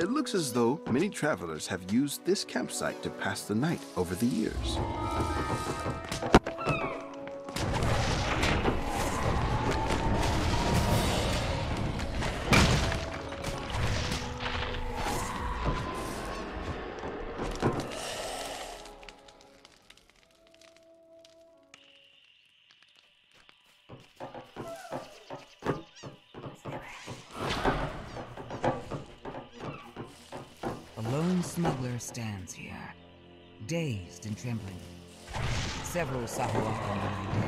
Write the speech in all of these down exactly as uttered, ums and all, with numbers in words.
It looks as though many travelers have used this campsite to pass the night over the years. Smuggler stands here, dazed and trembling. Several Sahuagin remain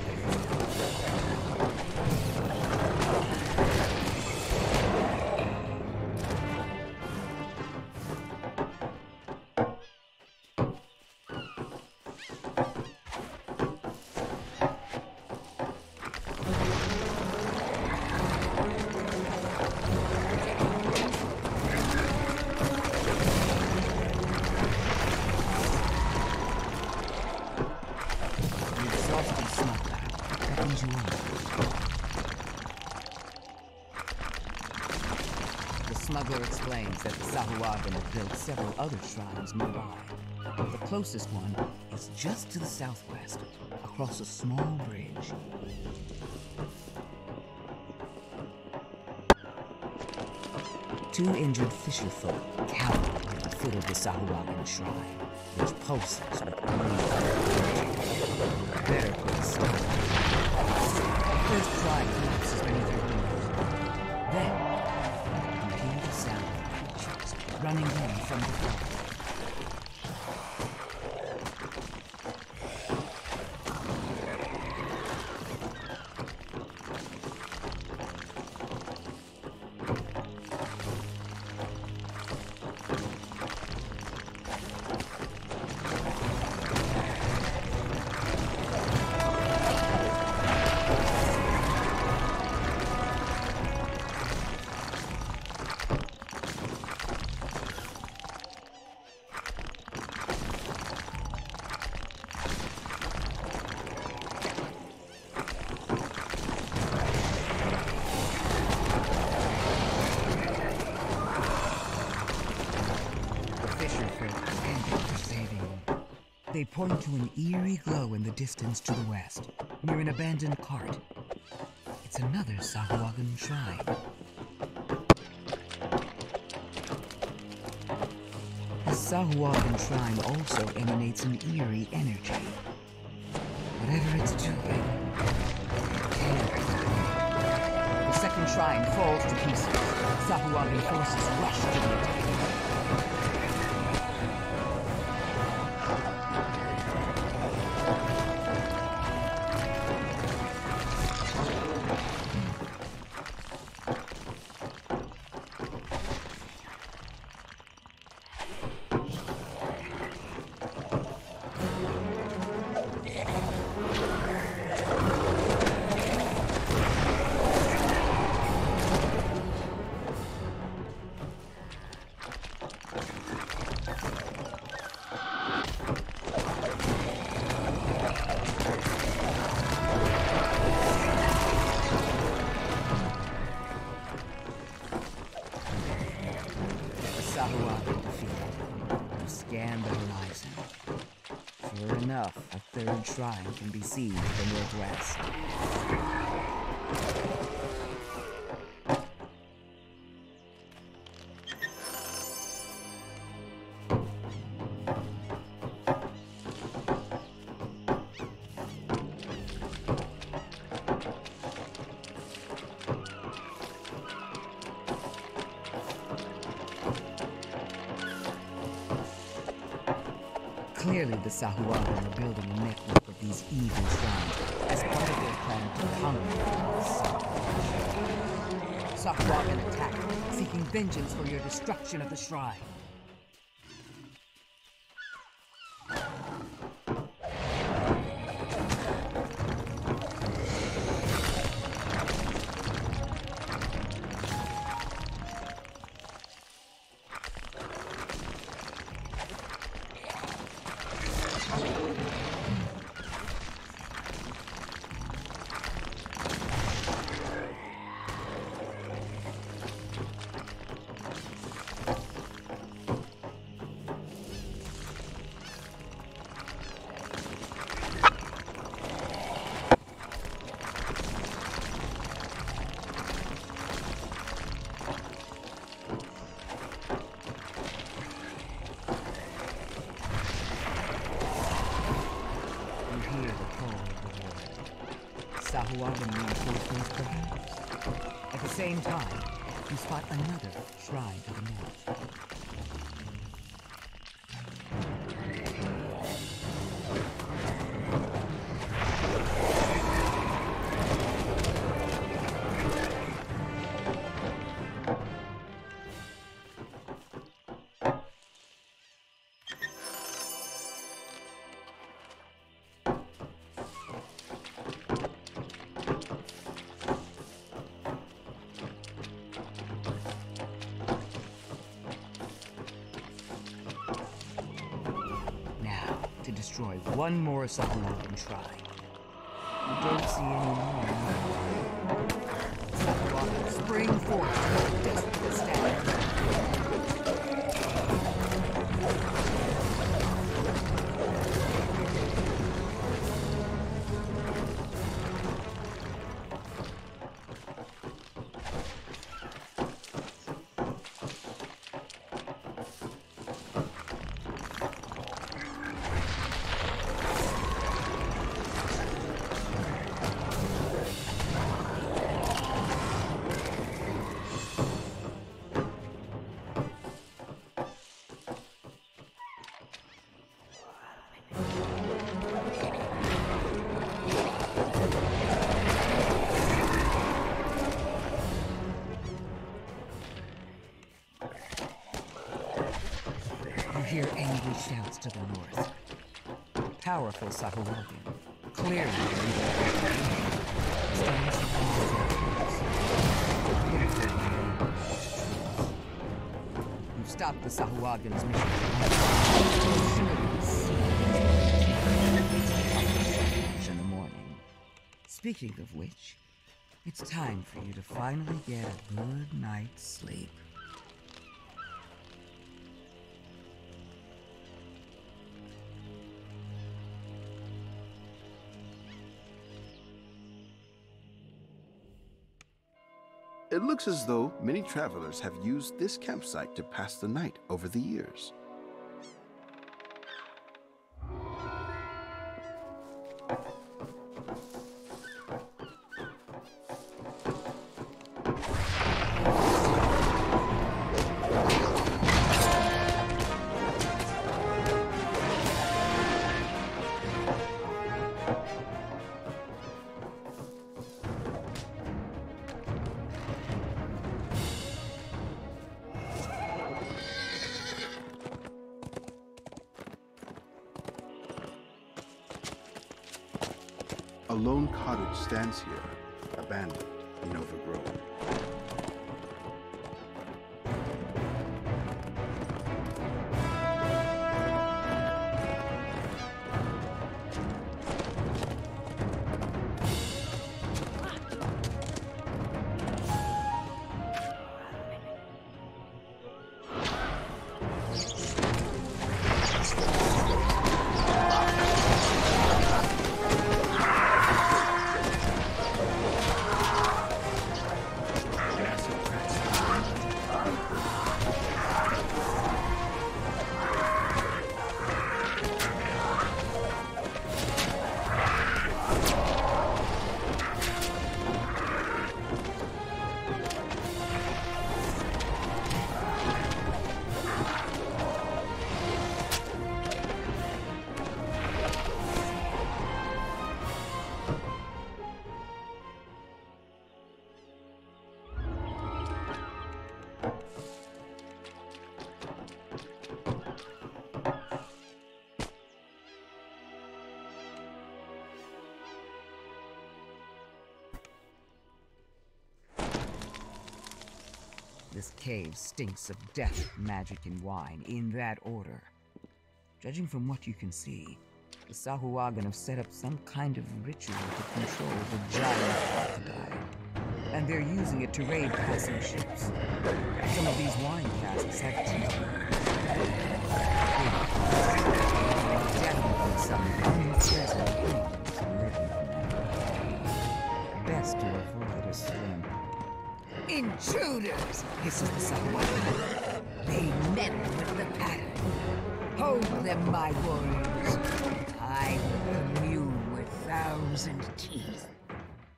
Smuggler explains that the Sahuagin have built several other shrines nearby. The closest one is just to the southwest, across a small bridge. Two injured fisherfolk cower at the foot of the Sahuagin shrine, which pulses with unusual energy. Better put a stop. First try collapses beneath her windows. Then, sound of creatures running in from the forest. They point to an eerie glow in the distance to the west, near an abandoned cart. It's another Sahuagin shrine. The Sahuagin shrine also emanates an eerie energy. Whatever it's doing, it can't. The second shrine falls to pieces. Sahuagin forces rush to the attack. Scan the horizon. Sure enough, a third shrine can be seen to the northwest. Clearly, the Sahuagin are building a network of these evil shrines as part of their plan to conquer the sun. Sahuagin attack, seeking vengeance for your destruction of the shrine. Sahuagin reinforcements, perhaps. At the same time, you spot another shrine to the north. To destroy one more Sahuagin shrine. You don't see any more. Sahuagin spring forth to the desperate stand. You hear angry shouts to the north. Powerful Sahuagin, clearly stands You've stopped the Sahuagin's mission. In the morning. Speaking of which, it's time for you to finally get a good night's sleep. It looks as though many travelers have used this campsite to pass the night over the years. A lone cottage stands here, abandoned and overgrown. This cave stinks of death, magic, and wine, in that order. Judging from what you can see, the Sahuagin have set up some kind of ritual to control the giant crocodile. And they're using it to raid passing ships. Some of these wine casks have teeth. Definitely some unpleasant things living there. Best to avoid a swim. Intruders! Hisses the Sahuagin. They meddle with the pattern. Hold them, my warriors. I will commune with thousand teeth.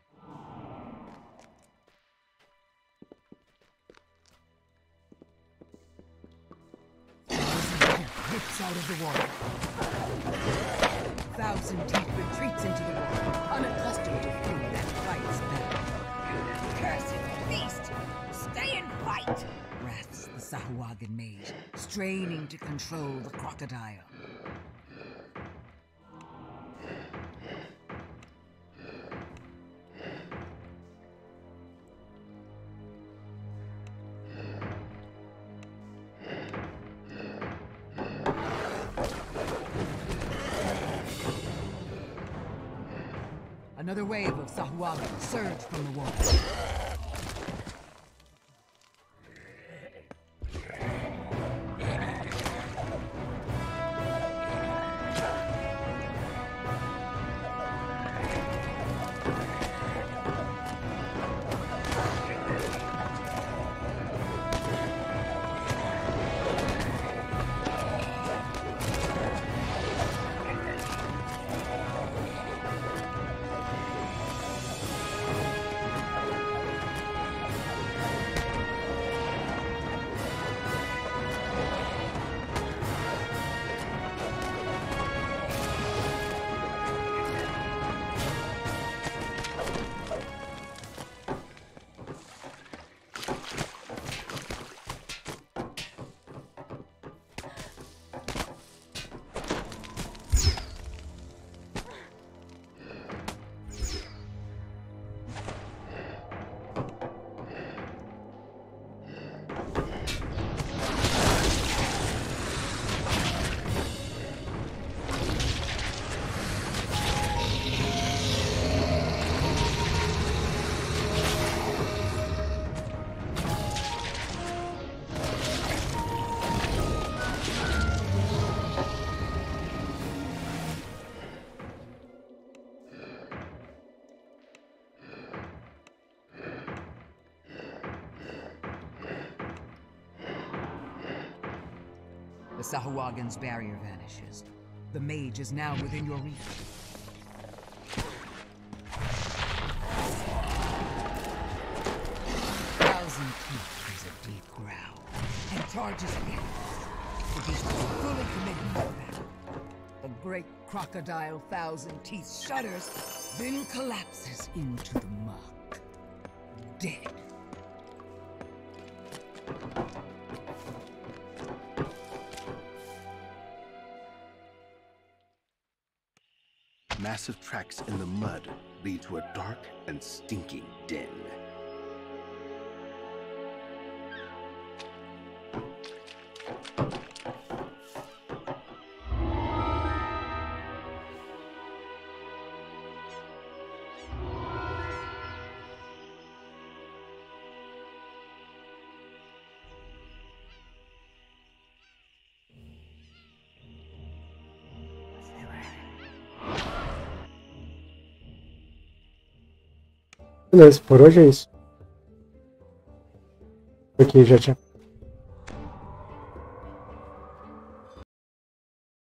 Thousand Teeth retreats into the water, unaccustomed to food that fights better. Cursed beast! Stay and fight! Wraths the Sahuagin mage, straining to control the crocodile. Another wave of Sahuagin surged from the water. The Sahuagin's barrier vanishes. The mage is now within your reach. Thousand Teeth gives a deep growl and charges again. The beast is fully committed to battle. The great crocodile Thousand Teeth shudders, then collapses into the muck. Dead. Massive tracks in the mud lead to a dark and stinking den. Beleza, por hoje é isso. Porque já tinha